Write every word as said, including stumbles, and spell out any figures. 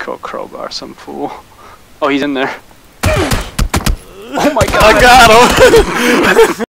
throw a crowbar, some fool. Oh, he's in there. Oh my god! I got him!